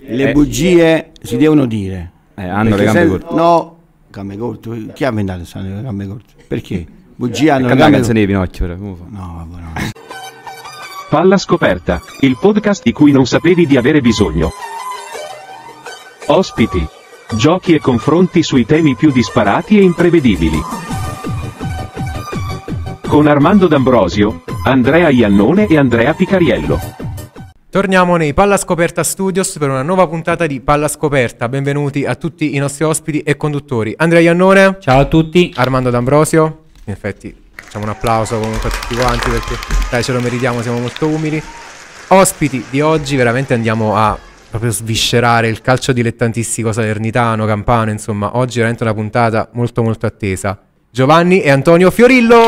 Le bugie si devono dire. Hanno le gambe corte. No, gambe corte. Chi ha inventato le gambe corte? Perché? Bugie hanno le gambe corte. Di Pinocchio, però. No, vabbè, no. Palla scoperta, il podcast di cui non sapevi di avere bisogno. Ospiti, giochi e confronti sui temi più disparati e imprevedibili. Con Armando D'Ambrosio, Andrea Iannone e Andrea Picariello. Torniamo nei Palla Scoperta Studios per una nuova puntata di Palla Scoperta. Benvenuti a tutti i nostri ospiti e conduttori. Andrea Iannone. Ciao a tutti. Armando D'Ambrosio. In effetti facciamo un applauso comunque a tutti quanti perché dai, ce lo meritiamo, siamo molto umili. Ospiti di oggi, veramente andiamo a proprio sviscerare il calcio dilettantistico salernitano, campano, insomma. Oggi è veramente una puntata molto molto attesa. Giovanni e Antonio Fiorillo.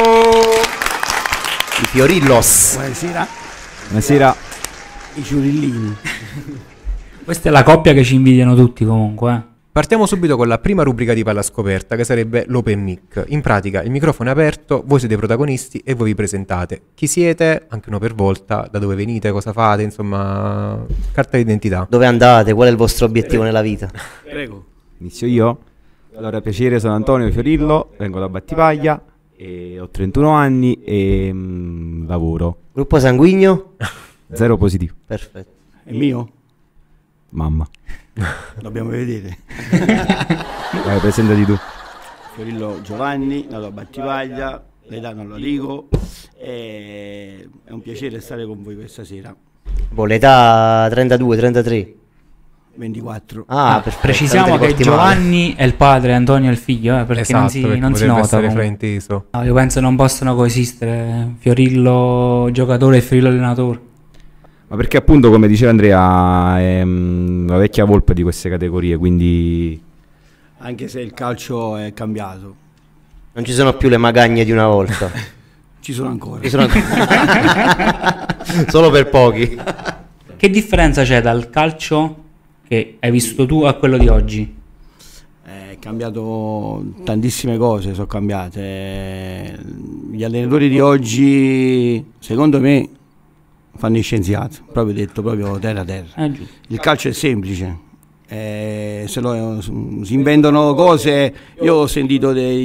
I Fiorillos. Buonasera. Buonasera. I ciurillini. Questa è la coppia che ci invidiano tutti comunque. Partiamo subito con la prima rubrica di Palla Scoperta, che sarebbe l'open mic. In pratica il microfono è aperto, voi siete protagonisti e voi vi presentate. Chi siete, anche uno per volta, da dove venite, cosa fate, insomma, carta d'identità. Dove andate, qual è il vostro obiettivo nella vita? Prego. Inizio io. Allora, piacere, sono Antonio Fiorillo, vengo da Battipaglia, e ho 31 anni e lavoro. Gruppo sanguigno? 0 positivo. Perfetto. È mio? Mamma. Dobbiamo vedere. Vai, presentati tu. Fiorillo Giovanni, nato a Battipaglia, l'età non lo dico, è un piacere stare con voi questa sera. L'età 32, 33? 24. Perfetto. Precisiamo che Giovanni è il padre, Antonio è il figlio, perché esatto, non si perché nota. essere frainteso. No, io penso non possano coesistere Fiorillo giocatore e Fiorillo allenatore. Ma perché appunto, come diceva Andrea, è la vecchia volpe di queste categorie, quindi... Anche se il calcio è cambiato. Non ci sono più le magagne di una volta. Ci sono ancora. Solo per pochi. Che differenza c'è dal calcio che hai visto tu a quello di oggi? È cambiato tantissime cose, sono cambiate. Gli allenatori di oggi, secondo me, fanno gli scienziati, proprio detto, proprio terra a terra. Il calcio è semplice, si inventano cose. Io ho sentito dei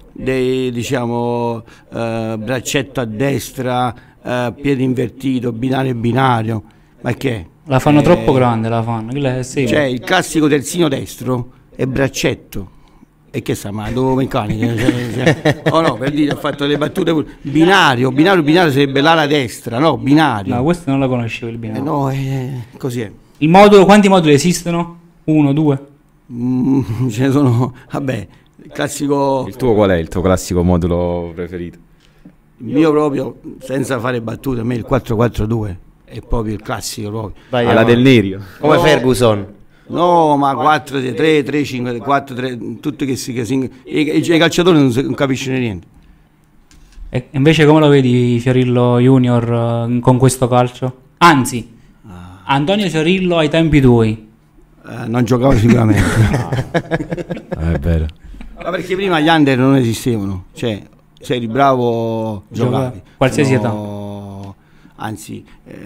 diciamo braccetto a destra, piede invertito, binario e binario, ma che? La fanno troppo grande, la fanno. Cioè il classico terzino destro è braccetto. E che sta, ma devo meccanica? Oh no, per dire, ho fatto le battute pure. Binario sarebbe l'ala destra, no? Binario. No, questo non la conoscevo, il binario. No, così è. Il modulo, quanti moduli esistono? 1, 2? Ce ne sono, vabbè, il classico... Il tuo qual è il tuo classico modulo preferito? Il mio proprio, senza fare battute, a me il 4-4-2 è proprio il classico proprio. Vai, alla Del Nerio. Come Ferguson. No, ma 4-3, 3-5, 4-3, tutti che i calciatori non capiscono niente. E invece come lo vedi Fiorillo Junior con questo calcio? Anzi, Antonio Fiorillo ai tempi tuoi. Non giocavo sicuramente. È vero. Ma perché prima gli under non esistevano, cioè se eri bravo giocavi. Qualsiasi età. Anzi,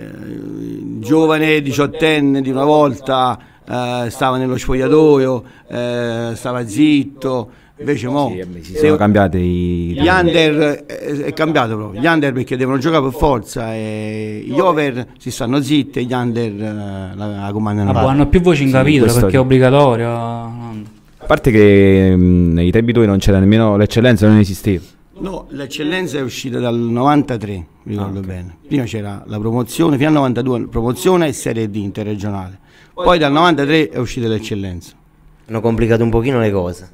giovane, diciottenne di una volta... stava nello spogliatoio, stava zitto, invece mo sono cambiate gli under, è cambiato proprio gli under, perché devono giocare per forza, e gli over si stanno zitti e gli under la comandano. Hanno più voci in capitolo perché è obbligatorio. A parte che nei tempi tuoi non c'era nemmeno l'eccellenza, non esisteva. No, l'eccellenza è uscita dal 93, ricordo bene. Prima c'era la promozione, fino al 92 promozione e serie D interregionale. Poi dal 93 è uscita l'eccellenza. Hanno complicato un pochino le cose.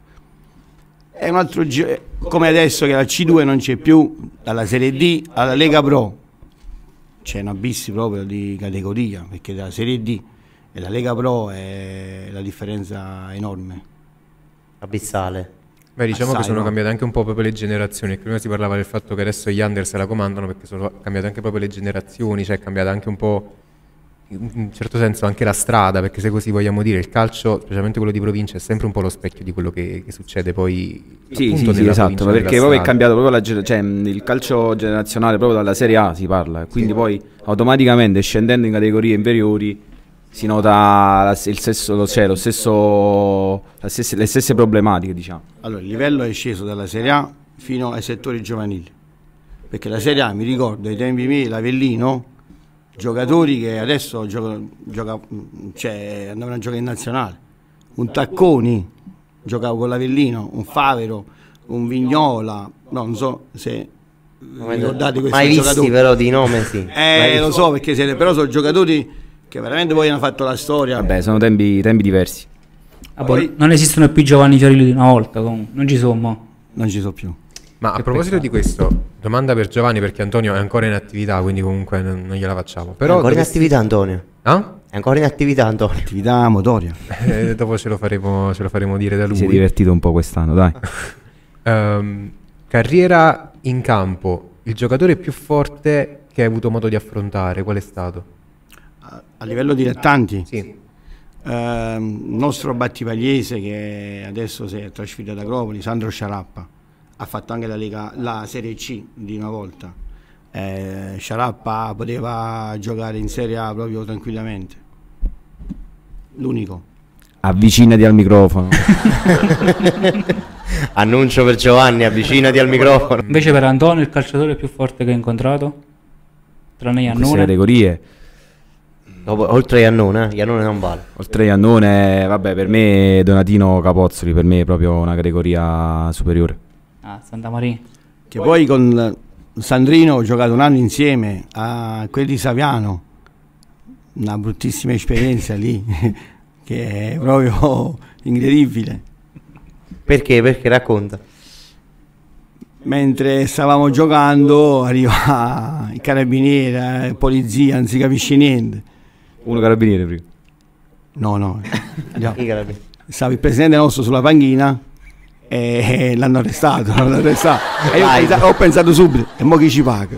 È un altro come adesso che la C2 non c'è più, dalla Serie D alla Lega Pro. C'è un abisso proprio di categoria, perché dalla Serie D e la Lega Pro è la differenza enorme. Abissale. Beh, diciamo Assai, che sono no? cambiate anche un po' proprio le generazioni. Prima si parlava del fatto che adesso gli under se la comandano, perché sono cambiate anche proprio le generazioni, cioè è cambiata anche un po', in un certo senso, anche la strada, perché se così vogliamo dire, il calcio, specialmente quello di provincia, è sempre un po' lo specchio di quello che succede poi. Sì, esatto, perché proprio è cambiato proprio cioè, il calcio generazionale, proprio dalla Serie A si parla, quindi poi automaticamente scendendo in categorie inferiori si nota il stesso, cioè lo stesso, le stesse problematiche, diciamo. Allora, il livello è sceso dalla Serie A fino ai settori giovanili, perché la Serie A, mi ricordo, ai tempi miei, l'Avellino, giocatori che adesso cioè, andavano a giocare in nazionale, un Tacconi giocava con l'Avellino, un Favero, un Vignola, no, non so se ricordate questi mai visti giocatori. però di nome sì. Lo so, perché però sono giocatori che veramente poi hanno fatto la storia. Vabbè, sono tempi diversi. Poi- Non esistono più Giovanni Fiorillo di una volta, comunque. Non ci sono. Mo. Non ci sono più. Ma a proposito di questo, domanda per Giovanni, perché Antonio è ancora in attività, quindi comunque non gliela facciamo. Però È ancora in dovresti- attività Antonio. Ah? È ancora in attività Antonio. Attività motoria. Dopo ce lo faremo dire da Si è lui. divertito un po' quest'anno, dai. Carriera in campo, il giocatore più forte che hai avuto modo di affrontare, qual è stato? A livello dilettanti, Sì. il nostro battipagliese che adesso si è trasferito ad Agropoli, Sandro Sciarappa, ha fatto anche la Serie C di una volta. Sciarappa poteva giocare in Serie A proprio tranquillamente. L'unico. Avvicinati al microfono. Annuncio per Giovanni, avvicinati al microfono. Invece per Antonio il calciatore più forte che hai incontrato? Tranne In queste Iannone? categorie, Oltre a Iannone, Iannone non vale. oltre a Iannone, vabbè, per me Donatino Capozzoli, per me è proprio una categoria superiore. Ah, Santa Maria. Che poi con Sandrino ho giocato un anno insieme a quelli di Saviano, una bruttissima esperienza lì, che è proprio incredibile. Perché? Perché racconta. Mentre stavamo giocando arriva il carabiniere, polizia, non si capisce niente. Uno carabiniere prima. No. Chi carabinieri? Stava il presidente nostro sulla panchina e l'hanno arrestato. E io ho pensato subito, e mo chi ci paga?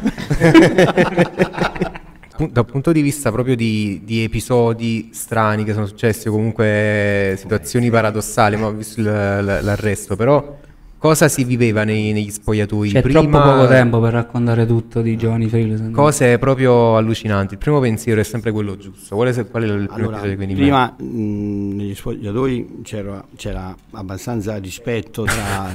Dal punto di vista proprio di episodi strani che sono successi o comunque situazioni paradossali, ma ho visto l'arresto, però cosa si viveva negli spogliatoi C'è prima? troppo poco tempo per raccontare tutto di Giovanni Fiorillo. secondo me. Cose proprio allucinanti. Il primo pensiero è sempre quello giusto. Qual è il primo Allora, episodio che viene in prima negli spogliatoi c'era abbastanza rispetto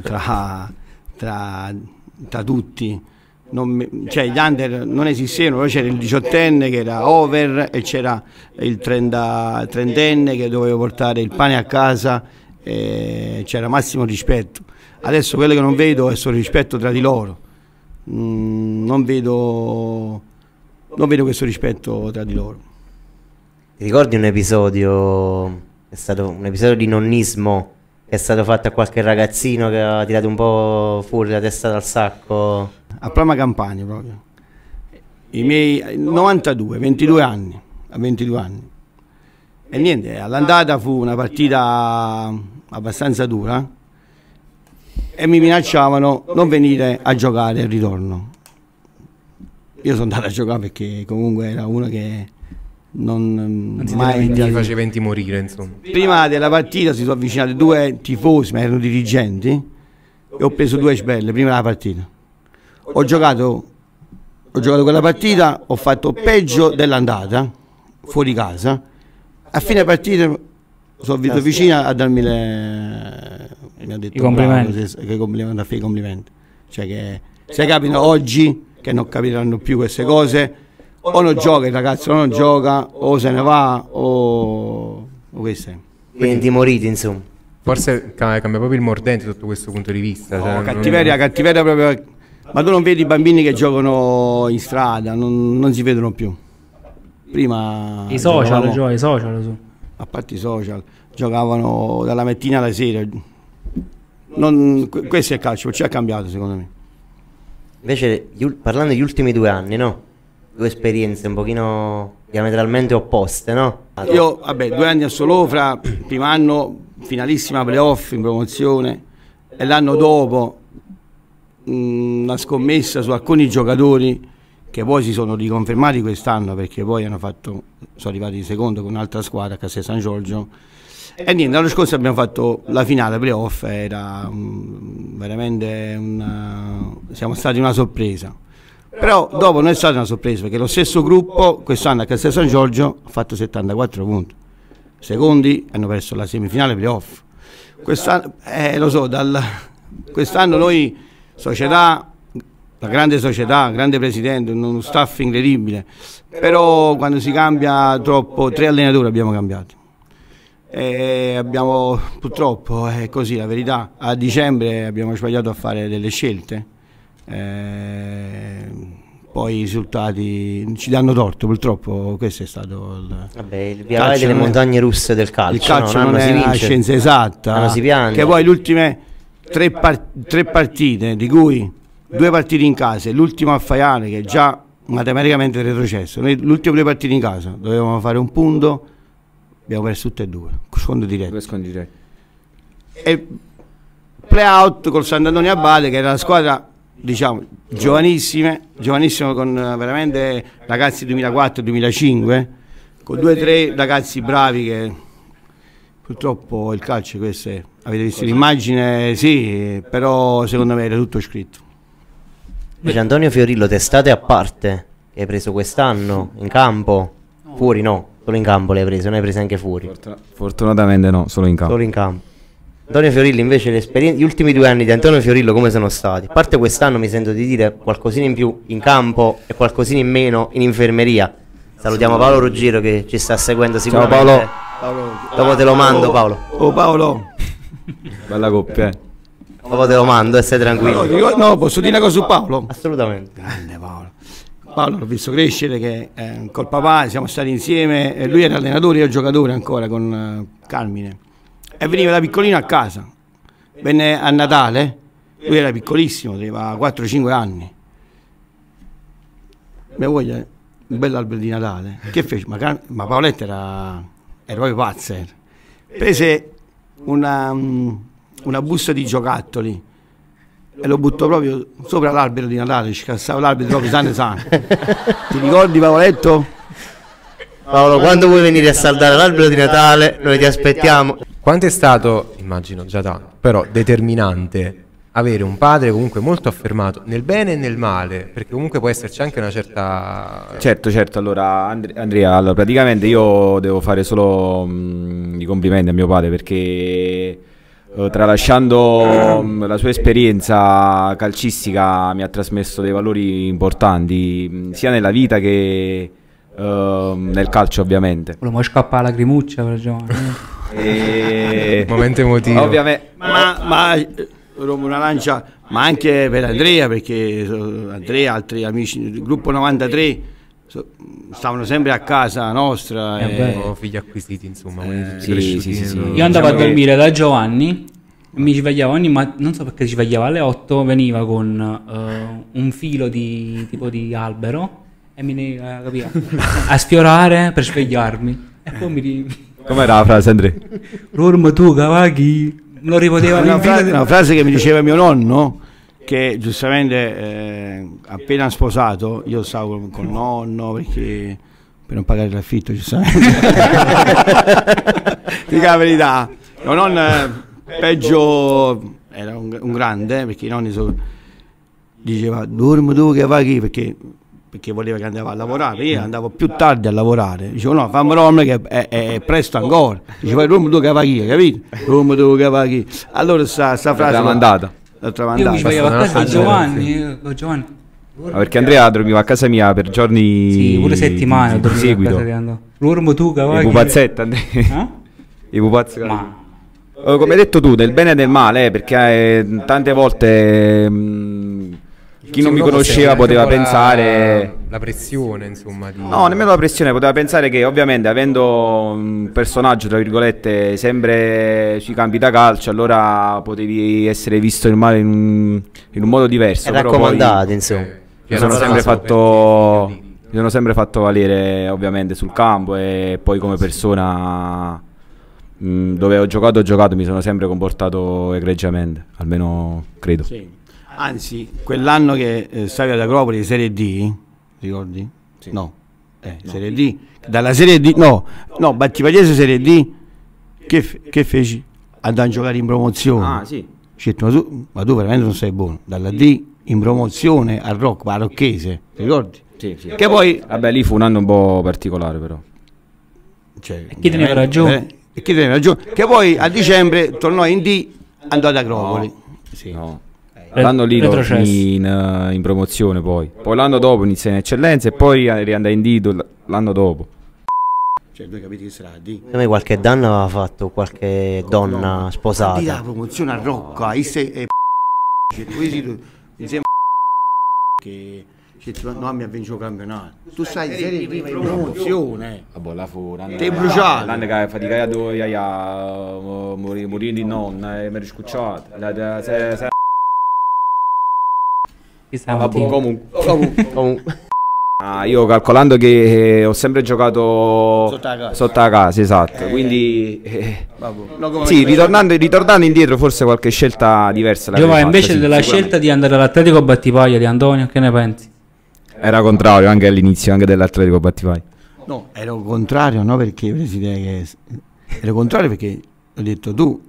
tra tutti. Cioè gli under non esistevano, poi c'era il 18enne che era over e c'era il 30enne che doveva portare il pane a casa, e c'era massimo rispetto. Adesso quello che non vedo è solo rispetto tra di loro. Non vedo questo rispetto tra di loro. Ti ricordi un episodio, è stato un episodio di nonnismo che è stato fatto a qualche ragazzino che ha tirato un po' fuori la testa dal sacco? A Plama Campania proprio. I miei 92, 22 anni, a 22 anni. E niente, all'andata fu una partita abbastanza dura e mi minacciavano non venire a giocare al ritorno. Io sono andato a giocare perché comunque era uno che non si mai Ti faceva intimorire, insomma. Prima della partita si sono avvicinati due tifosi, ma erano dirigenti, e ho preso due sbelle prima della partita. Ho giocato quella partita, ho fatto peggio dell'andata, fuori casa. A fine partita sono venuto vicino a darmi mi ha detto I complimenti. bravo, che complimenti. Cioè che se capitano oggi, che non capiranno più queste cose, o non gioca il ragazzo, o non gioca, o se ne va, o questo è. Quindi intimoriti, insomma. Forse cambia proprio il mordente sotto questo punto di vista. cioè, non- Cattiveria proprio. Ma tu non vedi i bambini che giocano in strada, non si vedono più. Prima I social, giocavamo- i social su. a parte i social, giocavano dalla mattina alla sera. Questo è il calcio, ci ha cambiato secondo me. Invece, parlando degli ultimi 2 anni, no? Due esperienze un pochino diametralmente opposte, no? Io, vabbè, 2 anni a Solofra, primo anno finalissima playoff in promozione, e l'anno dopo una scommessa su alcuni giocatori che poi si sono riconfermati quest'anno perché poi sono arrivati secondo con un'altra squadra a Castel San Giorgio. E niente, l'anno scorso abbiamo fatto la finale playoff, era veramente siamo stati una sorpresa. Però dopo non è stata una sorpresa, perché lo stesso gruppo quest'anno a Castel San Giorgio ha fatto 74 punti, secondi hanno perso la semifinale playoff. Quest'anno, lo so, quest'anno noi, società, la grande società, grande presidente, uno staff incredibile, però quando si cambia troppo, 3 allenatori abbiamo cambiato. Abbiamo, purtroppo è così la verità, a dicembre abbiamo sbagliato a fare delle scelte, poi i risultati ci danno torto, purtroppo questo è stato Vabbè, il via vai delle montagne russe del calcio. Il calcio non si è una vince, scienza esatta, non si piange. Che poi le ultime 3 partite, di cui 2 partite in casa e l'ultimo a Faiane, che è già matematicamente retrocesso. Noi l'ultimo 2 partite in casa dovevamo fare un punto, abbiamo perso tutte e 2, scontro diretto. 2 scontri diretti. E play-out col Sant'Antonio Abate, che era una squadra, diciamo, giovanissima con veramente ragazzi 2004-2005, con 2 o 3 ragazzi bravi che purtroppo il calcio, questo è, avete visto l'immagine, sì, però secondo me era tutto scritto. Invece Antonio Fiorillo, testate a parte, che hai preso quest'anno in campo, fuori no, solo in campo le hai preso, non hai preso anche fuori. Fortunatamente no, solo in campo. Solo in campo. Antonio Fiorillo invece gli ultimi 2 anni di Antonio Fiorillo come sono stati? A parte quest'anno mi sento di dire qualcosina in più in campo e qualcosina in meno in infermeria. Salutiamo Paolo Ruggero che ci sta seguendo sicuramente. Ciao Paolo. Dopo te lo mando Paolo. Oh Paolo. Bella coppia. Dopo te lo mando e stai tranquillo. No, posso dire una cosa su Paolo? Assolutamente. Grande Paolo. Paolo l'ho visto crescere, che col papà siamo stati insieme, e lui era allenatore e io giocatore ancora con Carmine. E veniva da piccolino a casa, venne a Natale, lui era piccolissimo, aveva 4-5 anni. Mia moglie, un bell'albero di Natale, che fece? Ma Paoletta era proprio pazza. Prese una busta di giocattoli e lo buttò proprio sopra l'albero di Natale, scassava l'albero proprio sano. Ti ricordi Paoletto? Paolo, quando vuoi venire a saldare l'albero di Natale, noi ti aspettiamo. Quanto è stato, immagino già tanto, però determinante avere un padre comunque molto affermato nel bene e nel male, perché comunque può esserci anche una certa... Certo, allora Andrea, allora, praticamente io devo fare solo i complimenti a mio padre, perché tralasciando la sua esperienza calcistica mi ha trasmesso dei valori importanti, sia nella vita che nel calcio ovviamente. Volevo scappare la lacrimuccia per Giovanni. Momento emotivo. Ovviamente. Ma rompo una lancia, ma anche per Andrea, perché Andrea, altri amici del gruppo 93 stavano sempre a casa nostra. Figli acquisiti, insomma. Sì. Io andavo a dormire da Giovanni, mi svegliavo non so perché si svegliava alle 8, veniva con un filo di tipo di albero e mi a sfiorare per svegliarmi. E poi com'era la frase, Andrea? Rormo tu cavaghi. Me lo ripeteva una frase che mi diceva mio nonno, che giustamente appena sposato io stavo con nonno perché per non pagare l'affitto, giustamente. Dico la verità, mio nonno peggio era un grande, perché i nonni diceva dormo tu che vai perché voleva che andava a lavorare. Io andavo più tardi a lavorare, dicevo no, fammi dormire che è presto ancora, diceva dormo tu che vai, capito? Dormo tu che vai. Allora sta frase l'ha mandata. Io mi svegliavo a casa di Giovanni, Perché Andrea dormiva a casa mia per giorni, sì, pure settimane ho dormito seguito. A casa di Andrea. Dormo tu che vai. I pupazzetta, Andrea. I pupazzi. Come hai detto tu, del bene e del male, perché tante volte chi non mi conosceva poteva pensare la pressione, insomma, no, nemmeno la pressione, poteva pensare che ovviamente avendo un personaggio tra virgolette sempre sui campi da calcio, allora potevi essere visto il male in un modo diverso. È raccomandato, insomma. Mi sono sempre fatto valere ovviamente sul campo, e poi come persona dove ho giocato mi sono sempre comportato egregiamente, almeno credo. Sì. Anzi, quell'anno che stavi ad Agropoli, Serie D, ricordi? Sì. No, Serie D. Dalla Serie D, no, Battipagliese Serie D, che feci? Andavo a giocare in promozione. Ah, sì. Certo, ma tu veramente non sei buono. Dalla D in promozione al Rock, a Rocchese, ti ricordi? Sì, sì. Che poi Vabbè, lì fu un anno un po' particolare però. cioè, chi teneva ragione? e chi teneva ragione? Che poi a dicembre tornò in D, andò ad Agropoli. Sì. No. L'anno lì lo retrocesso. finì in promozione poi l'anno dopo iniziai in eccellenza e poi riandai in Dito l'anno dopo. Cioè, voi capite che sarà D? A me qualche danno aveva fatto qualche donna Di la sposata. promozione a Rocca, insieme che no, mi ha vinto il campionato. Tu sai serie D in promozione. Vabbè, là fu l'anno Te bruciato. l'anno che faticai a dove morì di nonna e mi riscucciato. Chi stava Vabbè, tipo? Comunque, io calcolando che ho sempre giocato Sotto la casa. sotto la casa, esatto, quindi No, come sì, ritornando indietro forse qualche scelta diversa l'avrei Giovanni, fatta, invece sì, della sicuramente. scelta di andare all'Atletico Battipaglia di Antonio, che ne pensi? Era contrario anche all'inizio, anche dell'Atletico Battipaglia. No, ero contrario, no, perché ero contrario perché ho detto tu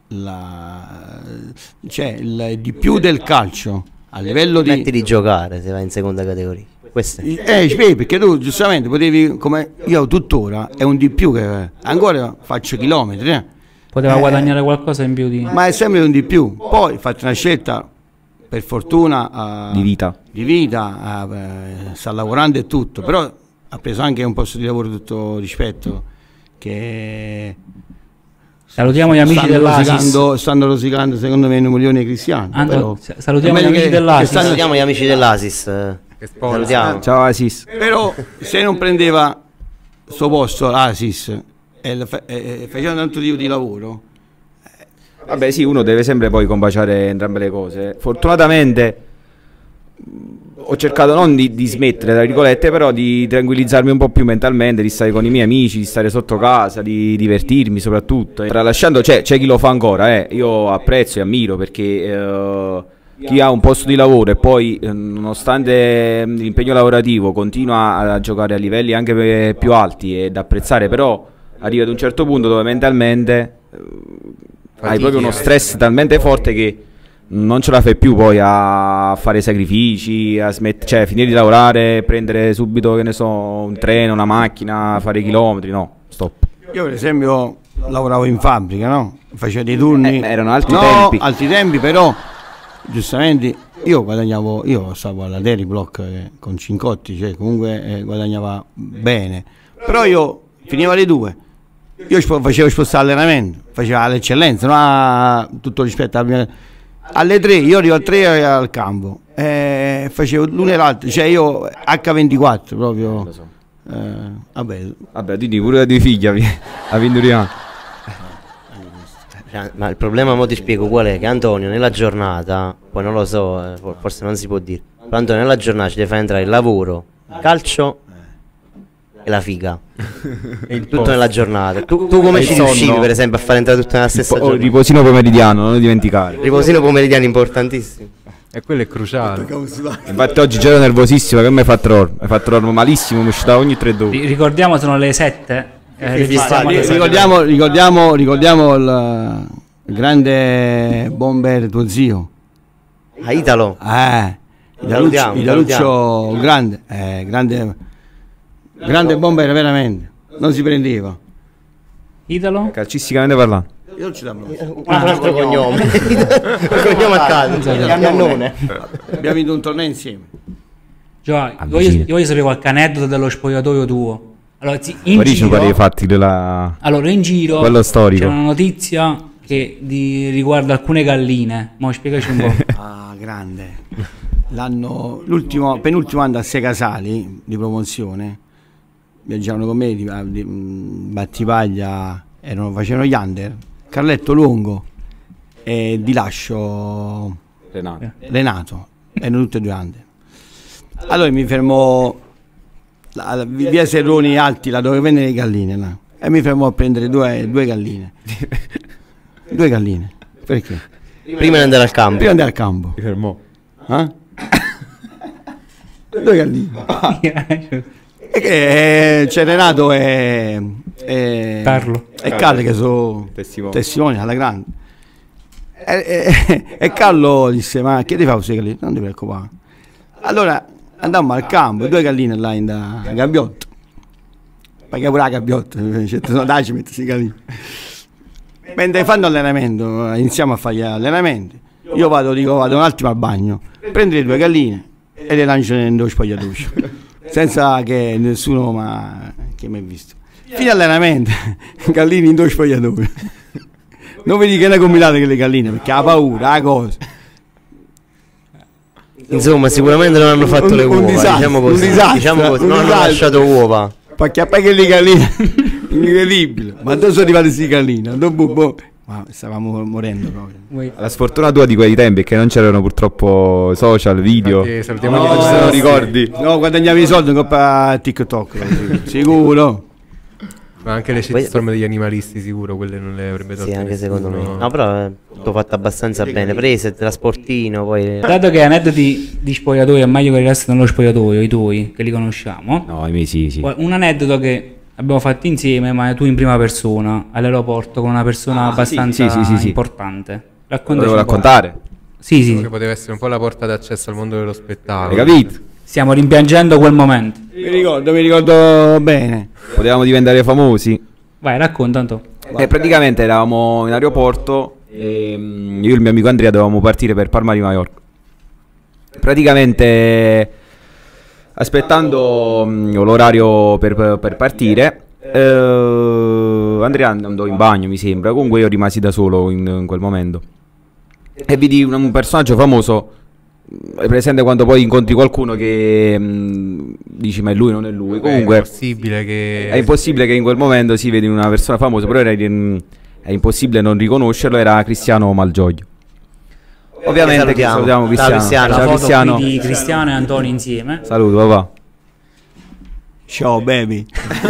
c'è il di più del calcio a livello smetti di di giocare se vai in seconda categoria. Questo è. perché tu giustamente potevi, come io tuttora è un di più che ancora faccio chilometri, Poteva guadagnare qualcosa in più di... ma è sempre un di più. Poi ho fatto una scelta per fortuna Di vita. sta lavorando e tutto, però ha preso anche un posto di lavoro, tutto rispetto, che Salutiamo gli amici dell'Asis. stanno rosicando secondo me 1 milione di cristiani. Anto, Però, salutiamo è gli meglio amici che dell'Asis. Salutiamo gli amici dell'Asis. Che sponsor. Salutiamo. Ciao Asis. però se non prendeva sto posto l'Asis e faceva tanto tipo di lavoro, Vabbè sì, uno deve sempre poi combaciare entrambe le cose. Fortunatamente ho cercato non di smettere, tra virgolette, però di tranquillizzarmi un po' più mentalmente, di stare con i miei amici, di stare sotto casa, di divertirmi soprattutto. Tralasciando, c'è chi lo fa ancora, io apprezzo e ammiro perché chi ha un posto di lavoro e poi nonostante l'impegno lavorativo continua a giocare a livelli anche più alti ed apprezzare, però arriva ad un certo punto dove mentalmente hai proprio uno stress talmente forte che non ce la fai più poi a fare sacrifici, cioè finire di lavorare, prendere subito, che ne so, un treno, una macchina, fare chilometri, no, stop. io per esempio lavoravo in fabbrica, no? Facevo dei turni, Erano altri no, tempi. altri tempi, però giustamente io guadagnavo, io stavo alla Dairy Block con Cincotti, cioè comunque guadagnava bene, però io finiva alle 2, io facevo spostare allenamento, facevo l'eccellenza, no? Tutto rispetto alle 3, io arrivo a 3 al campo, facevo l'uno e l'altro, cioè io H24 proprio, Lo so. vabbè, Quindi pure di figlia a Vinduriano. Ma il problema, mo ti spiego qual è, che Antonio nella giornata, poi non lo so, forse non si può dire, però Antonio nella giornata ci deve fare entrare il lavoro, il calcio e la figa. Tutto nella giornata. Tu come ci riuscivi per esempio a fare entrare tutto nella stessa giornata? Riposino pomeridiano, non lo dimenticare. Riposino pomeridiano importantissimo. E quello è cruciale. Infatti oggi c'ero nervosissimo che mi hai fatto dormire. Mi hai fatto dormire malissimo, mi uscita ogni 3 ore. Ricordiamo, sono le 7. Registriamo alle 7. Ricordiamo il grande bomber tuo zio. A Italo. Salutiamo, Idaluccio grande bomber veramente, non si prendeva. Italo? Calcisticamente parlando. Io non ci davo. Un altro cognome. Un cognome a caso. Iannone. Abbiamo vinto un torneo insieme. Giovanni, Avvicina. io voglio sapere qualche aneddoto dello spogliatoio tuo. Allora, in Poi giro, quali fatti della... allora, in giro quello storico. c'è una notizia che riguarda alcune galline. Mo' spiegaci un po'. Grande. Penultimo anno a Sei Casali di promozione. Viaggiavano con me di Battipaglia, facevano gli under, Carletto Longo e Di Lascio Renato, erano tutti e 2 under. Allora mi fermo via Serroni Alti, là dove vendono le galline, là, e mi fermo a prendere due galline. 2 galline, perché? Prima di andare al campo. Prima di andare al campo. Mi fermò. 2 galline. E che c'è Renato e Carlo che sono Testimoni. testimoni alla grande. E Carlo disse: ma che ti fa queste galline? Non ti preoccupare. Allora andammo al campo, 2 galline là in da gabbiotto. Perché pure la gabbiotto, dai ci metti queste galline. Mentre fanno allenamento, iniziamo a fare gli allenamenti. Io dico vado un attimo al bagno, prendo le 2 galline e le lancio nello spogliatoio. Senza che nessuno che mi ha visto. Fino all'allenamento, galline in 2 spogliatoi. Non vedi che ne combinate che le galline perché ha paura, la cosa. Insomma, sicuramente non hanno fatto le uova, diciamo così. Non hanno lasciato uova. Perché poi che le galline, incredibile. Ma dove sono arrivate queste galline? Ma stavamo morendo proprio. La sfortuna tua di quei tempi è che non c'erano purtroppo social, video. Salutiamo Non se lo ricordi? No, guadagnavi i soldi coppa TikTok, sicuro. Ma anche le shitstorm degli animalisti sicuro, quelle non le avrebbe tolte. Sì, anche secondo me. nessuno. No, però è tutto fatto abbastanza bene. Prese, trasportino, poi... Dato che aneddoti di spogliatoio è meglio che restano nello spogliatoio, i tuoi, che li conosciamo. No, i miei sì. Un aneddoto che abbiamo fatto insieme, ma tu in prima persona, all'aeroporto, con una persona abbastanza sì. importante. Lo devo raccontare. Sì. Che poteva essere un po' la porta d'accesso al mondo dello spettacolo. Hai capito? Stiamo rimpiangendo quel momento. Mi ricordo bene. Potevamo diventare famosi. Vai, racconta Anto. E praticamente eravamo in aeroporto e io e il mio amico Andrea dovevamo partire per Palma di Mallorca. Praticamente aspettando l'orario per partire, Andrea andò in bagno, mi sembra. Comunque io rimasi da solo in quel momento e vidi un personaggio famoso. È presente quando poi incontri qualcuno che dici ma è lui, non è lui. Comunque è impossibile che in quel momento si vedi una persona famosa, però è impossibile non riconoscerlo. Era Cristiano Malgioglio. Ovviamente salutiamo Cristiano. La foto qui di Cristiano e Antonio insieme. Saluto papà. Ciao baby.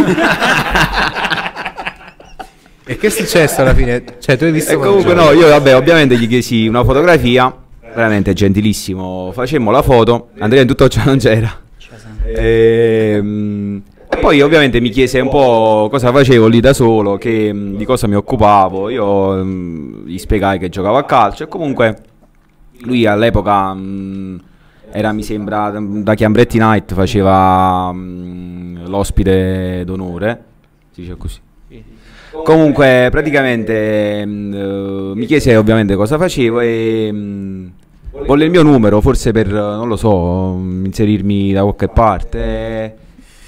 E che è successo alla fine? Cioè tu hai visto... E comunque no, io ovviamente gli chiesi una fotografia. Veramente gentilissimo. Facemmo la foto. Andrea in tutto ciò non c'era. E poi ovviamente mi chiese un po' cosa facevo lì da solo, di cosa mi occupavo. Io gli spiegai che giocavo a calcio. E comunque lui all'epoca era, mi sembra, da Chiambretti Night, faceva l'ospite d'onore. Si dice così. Comunque praticamente mi chiese ovviamente cosa facevo e volle il mio numero, forse per, non lo so, inserirmi da qualche parte.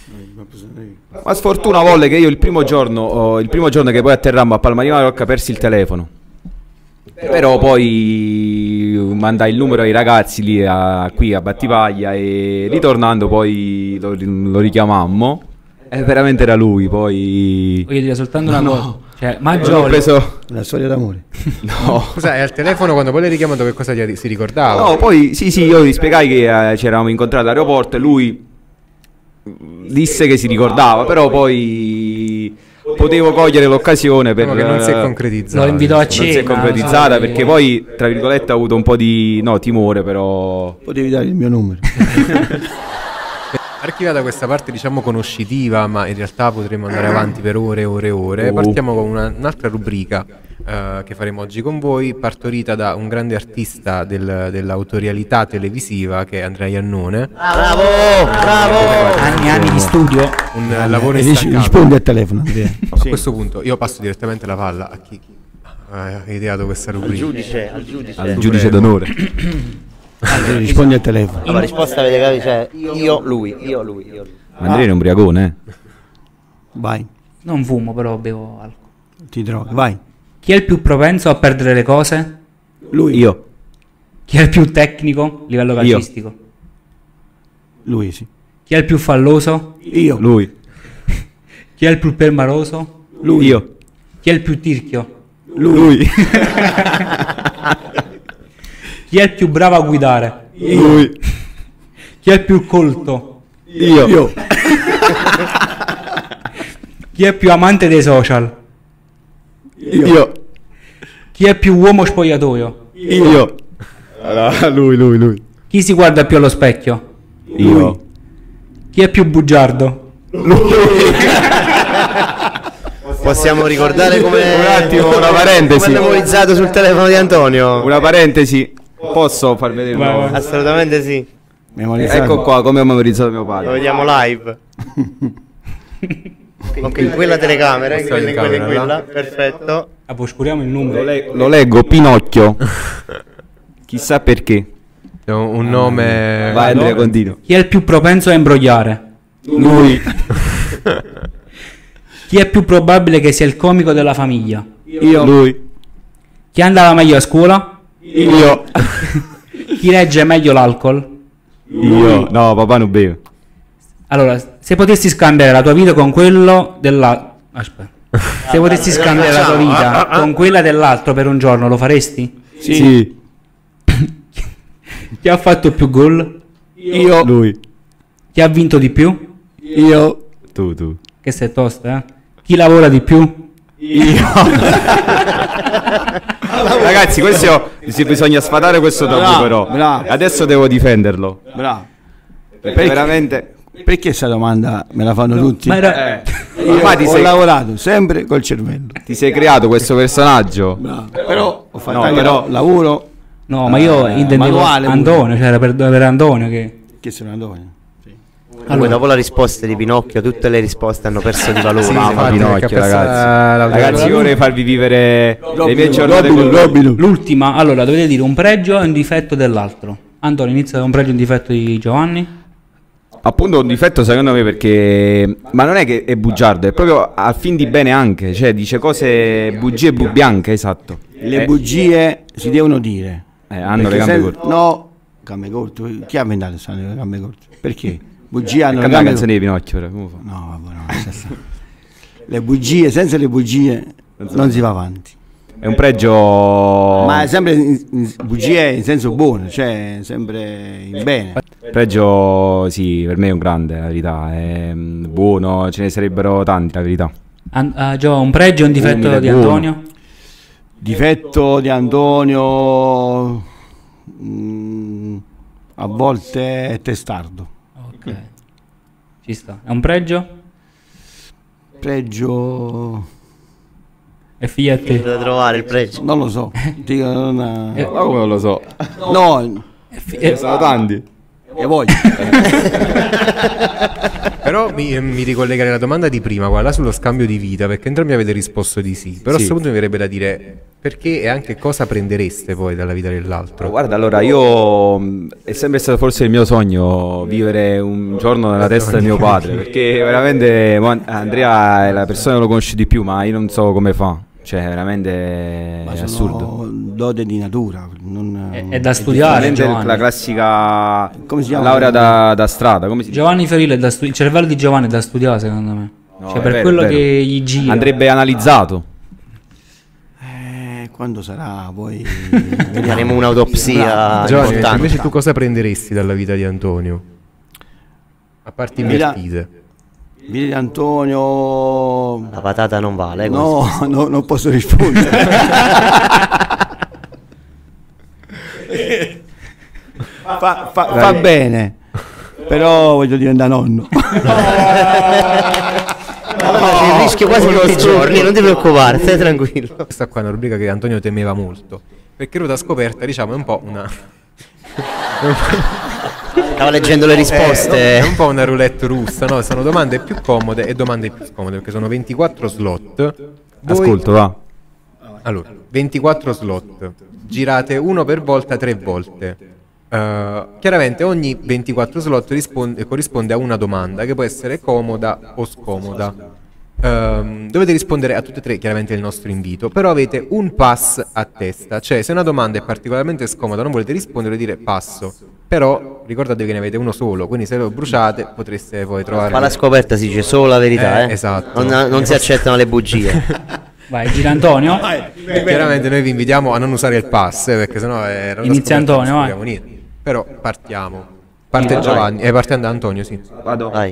Ma sfortuna volle che io il primo giorno che poi atterrammo a Palma di Mallorca persi il telefono. Però poi mandai il numero ai ragazzi lì qui a Battipaglia e ritornando poi lo richiamammo. E veramente era lui, poi... Voglio dire soltanto una cosa. Cioè, Ho Maggioli... preso... Una storia d'amore. No. Scusa, e al telefono quando poi le richiamato che cosa si ricordava? No, poi sì, io gli spiegai che ci eravamo incontrati all'aeroporto e lui disse che si ricordava, però poi potevo cogliere l'occasione per... Che non si è concretizzato. Lo invitò a Non si è cena. concretizzata perché poi, tra virgolette, ho avuto un po' di timore, però... Potevi dare il mio numero. Archiviata questa parte diciamo conoscitiva, ma in realtà potremmo andare avanti per ore e ore e ore. Partiamo con un'altra rubrica che faremo oggi con voi, partorita da un grande artista dell'autorialità televisiva che è Andrea Iannone. Bravo! Anni di studio. Un lavoro Rispondi instancabile. al telefono. Andrea. A questo punto io passo direttamente la palla a chi ha ideato questa Al rubrica. giudice. Al giudice d'onore. Rispondi al telefono. La risposta avete capito? Cioè, io, lui. Andrea è un ubriacone, Vai, Non fumo, però bevo alcol. ti trovo. Vai. Chi è il più propenso a perdere le cose? Lui. Io. Chi è il più tecnico a livello calcistico? Lui, sì. Chi è il più falloso? Io. Lui. Chi è il più permaloso? Lui. Io. Chi è il più tirchio? Lui. Chi è il più bravo a guidare? Lui. Chi è il più colto? Io. Chi è più amante dei social? Io. Chi è più uomo spogliatoio? Io. Allora, lui. Chi si guarda più allo specchio? Io. Chi è più bugiardo? Possiamo ricordare come Un attimo, una parentesi. come è memorizzato sul telefono di Antonio? Una parentesi, posso far vedere? Vai, vai. Assolutamente sì. Memorizzato. Ecco qua come ho memorizzato mio Lo padre. vediamo live. Ok, in quella telecamera, in quella, in quella, in quella. Perfetto. Ah, poi oscuriamo il numero. Lo leggo Pinocchio. Chissà perché. È un nome. Vai Andrea, continua. Chi è il più propenso a imbrogliare? Lui. Chi è più probabile che sia il comico della famiglia? Io. Lui. Chi andava meglio a scuola? Io. Chi legge meglio l'alcol? Io. No, papà non beve. Allora, se potessi scambiare la tua vita con quello Aspetta. Se potessi scambiare la tua vita con quella dell'altro per un giorno, lo faresti? Sì. Chi ha fatto più gol? Io. Lui. Chi ha vinto di più? Io. Tu. Che sei tosta, eh? Chi lavora di più? Ragazzi, questo bisogna sfatare questo tabù Bravo, però. bravo. Adesso devo difenderlo. Bravo. Perché veramente. Perché questa domanda me la fanno tutti? Ma era... Io Ormai ho lavorato sempre col cervello. ti sei creato questo personaggio. Bravo. Però ho fatto No, anche però- lavoro. No, ma io intendevo manuale pure. Antonio, cioè era per Antonio che... Che sono Antonio. Comunque, dopo la risposta di Pinocchio, tutte le risposte hanno perso di valore. Sì, Mamma infatti, Pinocchio, perché ha perso ragazzi. la- Ragazzi, io vorrei farvi vivere le mie giornate con lui. Robino. L'ultima, allora, dovete dire un pregio e un difetto dell'altro. Antonio, inizia da un pregio e un difetto di Giovanni. Appunto un difetto secondo me perché ma non è che è bugiardo, è proprio al fin di bene anche, cioè dice cose bugie bianche, esatto. Le bugie si devono dire. Hanno Perché le gambe se- corte. No, gambe corte. Chi ha inventato le gambe corte? Perché? Bugie hanno le Canta la gambe canzone corte. di Pinocchio, però, come fa? No, vabbè, no, senza- le bugie, senza le bugie non si va avanti. È un pregio. Ma è sempre bugie in senso buono, cioè sempre in bene. Pregio, sì, per me è un grande, la verità. È buono, ce ne sarebbero tanti, la verità. Gio, un pregio e un difetto Umile, di buono. Antonio. Difetto di Antonio a volte è testardo. Ok. Ci sta. È un pregio? Pregio E figlia a te. Da trovare il pregio. non lo so. Dico, non, Ma come non lo so? no, Sono tanti. e voglio. Però mi ricollegherei alla domanda di prima, quella sullo scambio di vita, perché entrambi avete risposto di sì. Però a questo punto mi verrebbe da dire perché e anche cosa prendereste poi dalla vita dell'altro. Guarda, allora io è sempre stato forse il mio sogno vivere un giorno nella testa di mio padre, perché veramente Andrea è la persona che lo conosce di più, ma io non so come fa, cioè veramente Ma è sono assurdo. dote di natura. Non, È da studiare, Veramente Giovanni. la classica Come si chiama? laurea da strada, come si dice? Giovanni Fiorillo è da studiare. Il cervello di Giovanni è da studiare, secondo me. No, Cioè, è per vero, quello è vero. che gli gira. Andrebbe analizzato. quando sarà poi Faremo un'autopsia Giovanni, importante. invece tu cosa prenderesti dalla vita di Antonio? A parti Vita- invertite. Vita di Antonio. La patata non vale. No, no, non posso rispondere. fa bene, però voglio diventare nonno. Il rischio quasi tutti i giorni, non ti preoccupare, stai tranquillo. Questa qua è una rubrica che Antonio temeva molto. Perché Ruta Scoperta, diciamo, è un po' una... Stavo leggendo le È risposte. un po' una roulette russa, no? Sono domande più comode e domande più scomode, perché sono 24 slot. Voi- Ascolto, va. Allora, 24 slot. Girate uno per volta 3 volte. Chiaramente ogni 24 slot corrisponde a una domanda che può essere comoda o scomoda. Dovete rispondere a tutte e tre, chiaramente è il nostro invito, però avete un pass a testa, cioè se una domanda è particolarmente scomoda non volete rispondere, dire passo, però ricordatevi che ne avete uno solo, quindi se lo bruciate potreste poi trovare... Ma la scoperta si dice solo la verità, esatto. Non si accettano le bugie. Vai, gira Antonio. Chiaramente noi vi invitiamo a non usare il pass, perché sennò è Inizia Antonio, vai. non niente. Però partiamo. Parte Giovanni, parte Antonio, sì. Vado. Vai.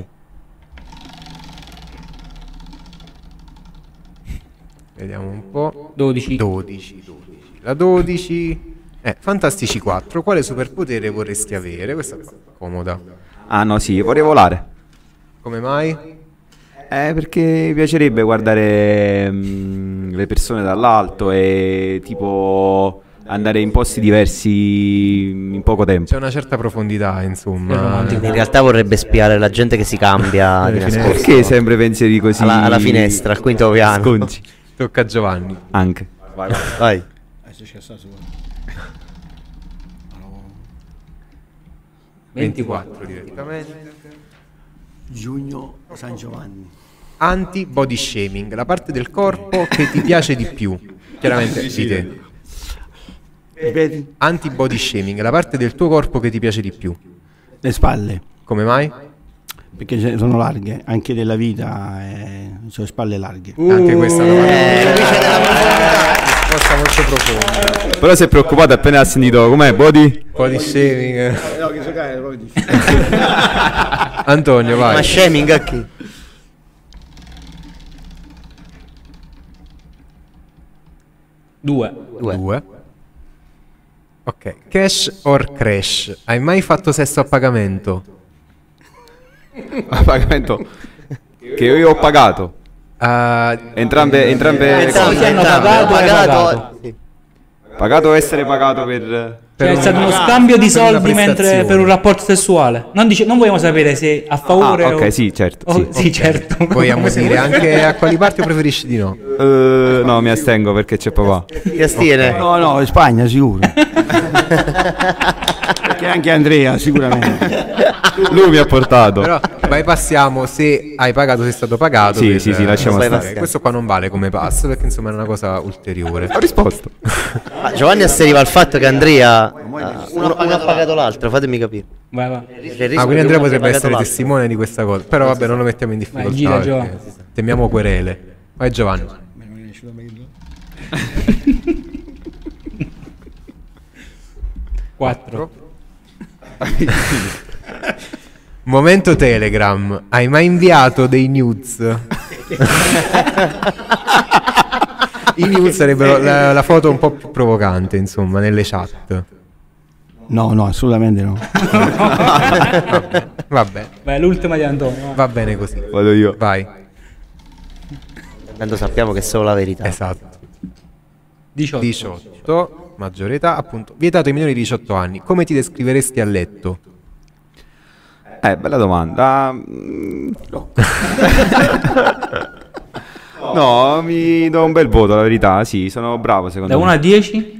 Vediamo un po'. 12. 12. La 12. Fantastici 4. Quale superpotere vorresti avere? Questa qua, comoda. Ah no, sì, vorrei volare. Come mai? Perché mi piacerebbe guardare le persone dall'alto e tipo andare in posti diversi in poco tempo. C'è una certa profondità, insomma. In realtà vorrebbe spiare la gente che si cambia di nascosto. Perché sempre pensieri così? Alla finestra, al quinto piano. Sconci. Tocca a Giovanni. Anche. Vai. Adesso c'è stato su. 24 direttamente. Giugno San Giovanni. Anti-body shaming, la parte del corpo che ti piace di più. Chiaramente di te. Ripeti? Anti-body shaming, la parte del tuo corpo che ti piace di più. Le spalle, Come mai? perché sono larghe, anche della vita, sono spalle larghe. Anche questa è una risposta molto profonda. Però si è preoccupato appena ha sentito com'è body? Body shaming. No, che giocare è proprio difficile. Antonio, Ma vai. shaming a chi? Due. 2. Ok. Cash or crash? Hai mai fatto sesso a pagamento? A pagamento che io ho pagato. Entrambe Sì, hanno pagato. Sì. pagato o essere pagato per Cioè, è una- stato uno scambio di per una soldi mentre prestazione. per un rapporto sessuale. Non vogliamo sapere se a favore Ah, ok, o... sì, certo, o- sì. sì, certo. Vogliamo dire anche a quali parti o preferisci di no? no, mi astengo perché c'è papà. Ti astiene? No, in Spagna sicuro. Perché anche Andrea sicuramente. Lui mi ha portato. Però bypassiamo se hai pagato, se è stato pagato. Sì, per- sì, lasciamo Vai, stare. vai. Questo qua non vale come pass perché insomma è una cosa ulteriore. Ho risposto. Ma Giovanni asseriva al fatto che Andrea uno ha pagato l'altro, fatemi capire. Vai, vai. C'è il rischio Ah, che quindi Andrea uno abbia potrebbe pagato essere l'altro. testimone di questa cosa. Però vabbè, non lo mettiamo in difficoltà. Vai, gira, perché Giovanni. temiamo querele. Vai Giovanni. 4. Momento Telegram. Hai mai inviato dei nudes? I nudes sarebbero la foto un po' più provocante, insomma, nelle chat. No, assolutamente no. Vabbè, Vai, l'ultima di Antonio. va bene così. Vado io. Vai. Tanto sappiamo che è solo la verità. Esatto. 18. 18, maggiore età, appunto. Vietato ai minori di 18 anni. Come ti descriveresti a letto? Bella domanda. No, mi do un bel voto, la verità. Sì, sono bravo secondo Da me. 1 a 10?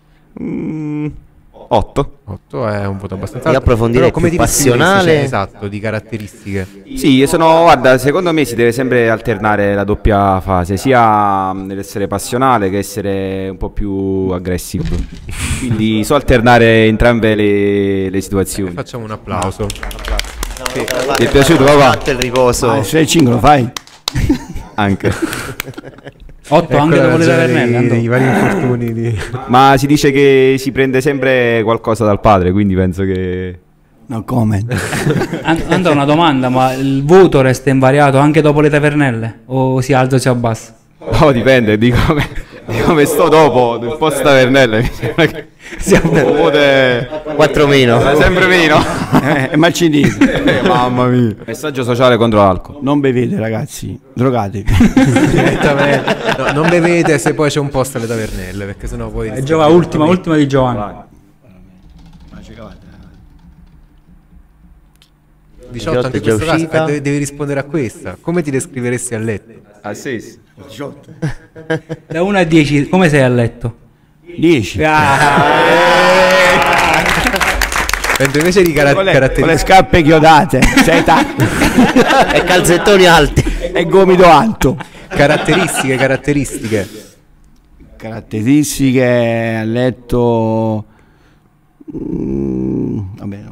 8. 8 è un voto abbastanza Io alto. approfondirei Però come più ti descriveresti, passionale. cioè, esatto, di caratteristiche. Sì, guarda, secondo me si deve sempre alternare la doppia fase, sia nell'essere passionale che essere un po' più aggressivo. Quindi so alternare entrambe le situazioni. Facciamo un applauso. Ti è piaciuto, papà? Fatto il riposo. Ah, se il 5 lo fai? Anche. 8 anche Ecco la dopo le ragione tavernelle, dei Antonio. vari infortuni di... Ma si dice che si prende sempre qualcosa dal padre, quindi penso che... No comment. Antonio, una domanda, ma il voto resta invariato anche dopo le tavernelle? O si alza o si abbassa? Oh, dipende di come sto dopo, del post tavernelle. Mi sembra che un voto è 4 meno. sempre meno. Ma ci dite. Mamma mia. Messaggio sociale contro l'alcol. Non bevete ragazzi, drogatevi. Direttamente. No, non bevete se poi c'è un posto alle tavernelle, perché sennò poi... Ultima di Giovanni. 18 anche in già questo caso. uscita. Devi rispondere a questa. Come ti descriveresti a letto? Ah, sì. Da 1 a 10, come sei a letto? 10. Mentre invece di Con le caratteristiche... scarpe chiodate, seta E calzettoni alti. e gomito alto. Caratteristiche. Caratteristiche a letto. Vabbè, no.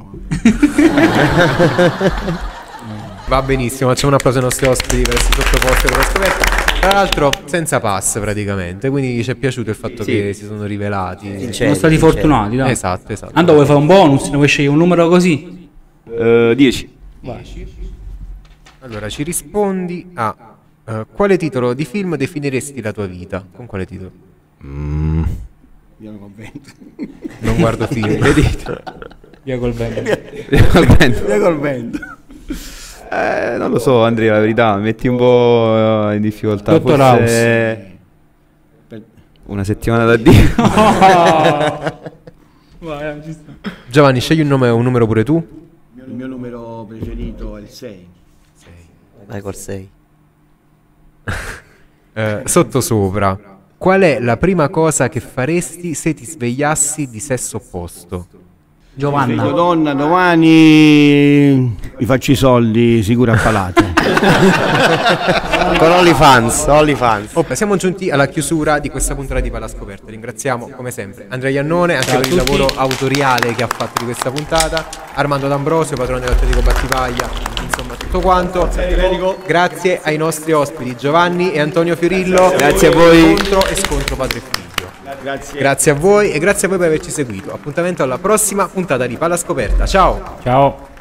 Va benissimo, facciamo un applauso ai nostri ospiti per essere sottoposti alla scoperta. Tra l'altro senza pass praticamente, quindi ci è piaciuto il fatto che si sono rivelati. Siamo stati fortunati, dai. Esatto. Antonio, vuoi fare un bonus? Ne vuoi scegliere un numero così? 10. Allora, ci rispondi a quale titolo di film definiresti la tua vita? Con quale titolo? Io non convento. Non guardo film. Via col vento. Via col vento. Non lo so, Andrea, la verità, mi metti un po' in difficoltà. Dottor Forse una settimana da dire. Vai, ci sta. Giovanni, scegli un nome o un numero pure tu. Il mio numero preferito è il 6. Vai col 6. Sottosopra. Qual è la prima cosa che faresti se ti svegliassi di sesso opposto? Figlio Giovanna. donna, domani vi faccio i soldi sicuro a palate. Con OnlyFans. Siamo giunti alla chiusura di questa puntata di Palla Scoperta. Ringraziamo come sempre Andrea Iannone anche Ciao a per il tutti. lavoro autoriale che ha fatto di questa puntata, Armando D'Ambrosio, patrono dell'Atletico Battipaglia, insomma tutto quanto. Grazie ai nostri ospiti Giovanni e Antonio Fiorillo. Grazie a voi. Contro e scontro padre e figlio. Grazie a voi e grazie a voi per averci seguito. Appuntamento alla prossima puntata di Palla Scoperta. Ciao. Ciao.